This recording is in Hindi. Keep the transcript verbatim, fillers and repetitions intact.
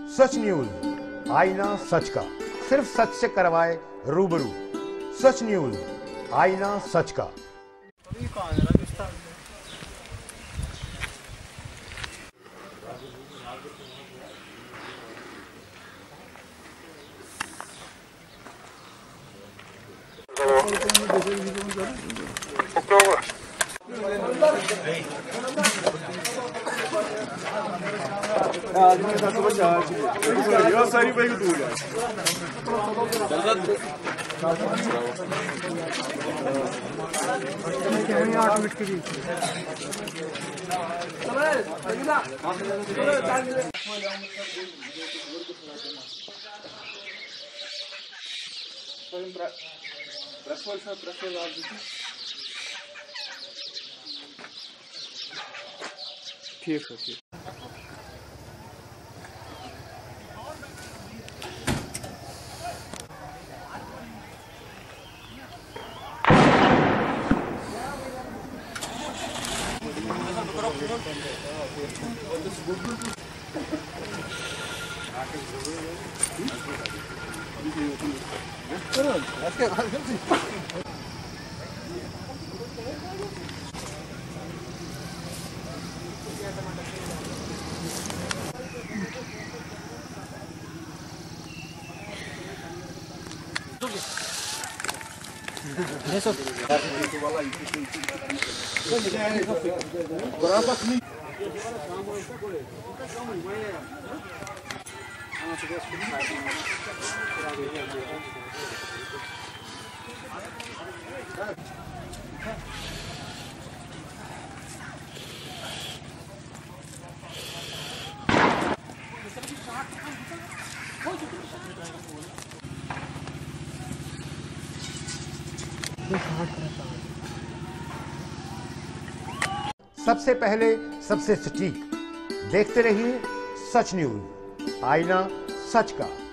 सच न्यूज, आईना सच का, सिर्फ सच से करवाए रूबरू। सच न्यूज, आईना सच का। सारी भाई को दूर आठ मिनट के बीच ठीक है ठीक। सबसे पहले सबसे सटीक देखते रहिए सच न्यूज, आईना सच का।